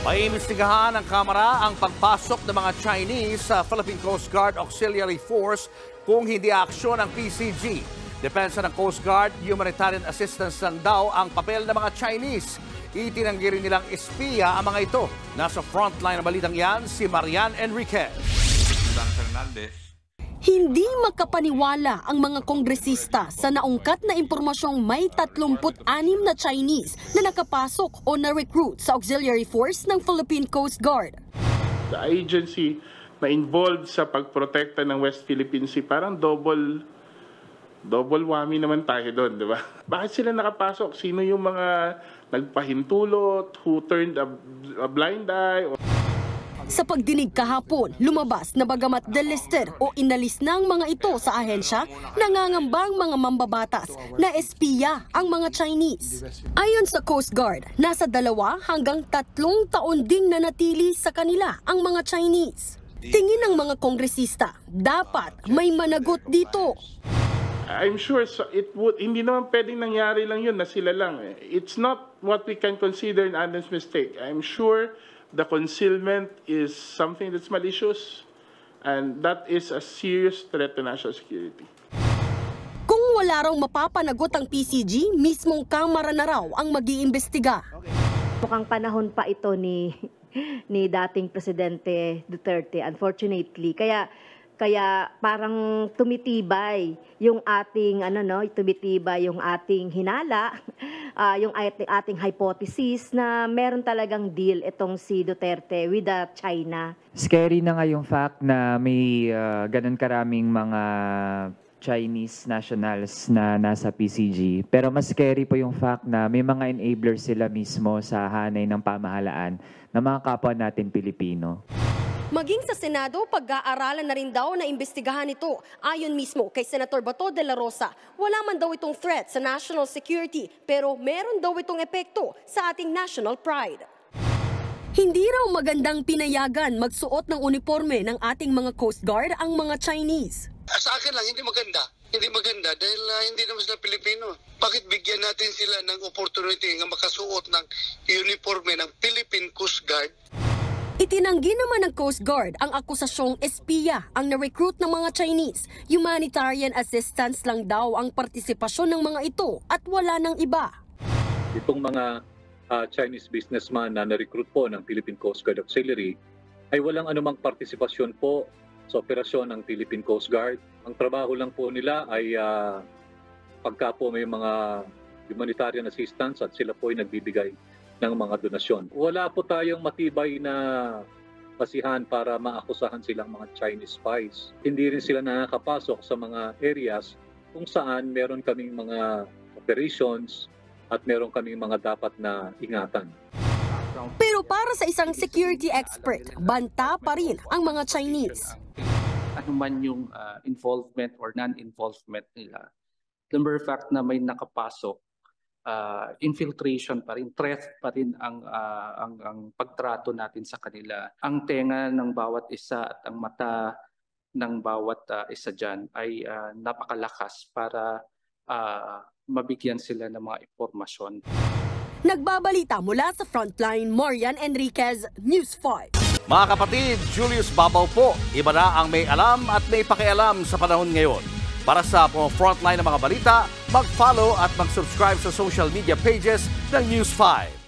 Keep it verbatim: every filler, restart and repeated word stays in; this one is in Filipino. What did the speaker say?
Maiimbestigahan ng Kamara ang pagpasok ng mga Chinese sa Philippine Coast Guard Auxiliary Force kung hindi aksyon ang P C G. Depensa ng Coast Guard, humanitarian assistance lang daw ang papel ng mga Chinese. Itinanggi rin nilang espiya ang mga ito. Nasa frontline ng balitang yan, si Marian Enriquez. Hindi makapaniwala ang mga kongresista sa naungkat na impormasyong may tatlumpu't anim na Chinese na nakapasok o na-recruit sa auxiliary force ng Philippine Coast Guard. The agency na involved sa pagprotekta ng West Philippine Sea, parang double, double whammy naman tayo doon, di ba? Bakit sila nakapasok? Sino yung mga nagpahintulot, who turned a, a blind eye? Sa pagdinig kahapon, lumabas na bagamat delisted o inalis ng mga ito sa ahensya, nangangambang mga mambabatas na espiya ang mga Chinese. Ayon sa Coast Guard, nasa dalawa hanggang tatlong taon ding nanatili sa kanila ang mga Chinese. Tingin ng mga kongresista, dapat may managot dito. I'm sure so it would, hindi naman pwedeng nangyari lang yun na sila lang. It's not what we can consider an honest mistake. I'm sure the concealment is something that's malicious, and that is a serious threat to national security. Kung wala raw mapapanagot ang P C G, mismong Kamara na raw ang mag-iimbestiga. Mukhang panahon pa ito ni ni dating Presidente Duterte, unfortunately. Kaya kaya parang tumitibay yung ating ano no, tumitibay yung ating hinala, uh, yung ating, ating hypothesis na meron talagang deal itong si Duterte with the China. Scary na nga yung fact na may uh, ganun karaming mga Chinese nationals na nasa P C G. Pero mas scary po yung fact na may mga enablers sila mismo sa hanay ng pamahalaan ng mga kapwa natin Pilipino. Maging sa Senado, pag-aaralan na rin daw na imbestigahan ito. Ayon mismo kay Senator Bato de la Rosa, wala man daw itong threat sa national security, pero meron daw itong epekto sa ating national pride. Hindi raw magandang pinayagan magsuot ng uniforme ng ating mga Coast Guard ang mga Chinese. Sa akin lang, hindi maganda. Hindi maganda dahil uh, hindi naman sila Pilipino. Bakit bigyan natin sila ng opportunity na makasuot ng uniforme ng Philippine Coast Guard? Itinanggi naman ng Coast Guard ang akusasyong espiya ang na-recruit ng mga Chinese. Humanitarian assistance lang daw ang partisipasyon ng mga ito at wala ng iba. Itong mga uh, Chinese businessman na na-recruit po ng Philippine Coast Guard Auxiliary ay walang anumang partisipasyon po sa operasyon ng Philippine Coast Guard. Ang trabaho lang po nila ay uh, pagka po may mga humanitarian assistance at sila po ay nagbibigay ng mga donasyon. Wala po tayong matibay na basihan para maakusahan silang mga Chinese spies. Hindi rin sila nakakapasok sa mga areas kung saan meron kaming mga operations at meron kaming mga dapat na ingatan. Pero para sa isang security expert, banta pa rin ang mga Chinese. Ano man yung uh, involvement or non-involvement nila, the mere fact na may nakapasok, Uh, infiltration pa rin, threat pa rin ang, uh, ang, ang pagtrato natin sa kanila. Ang tenga ng bawat isa at ang mata ng bawat uh, isa dyan ay uh, napakalakas para uh, mabigyan sila ng mga impormasyon. Nagbabalita mula sa Frontline, Marian Enriquez, News five. Mga kapatid, Julius Babaw po. Iba na ang may alam at may pakialam sa panahon ngayon. Para sa frontline ng mga balita, mag-follow at mag-subscribe sa social media pages ng News five.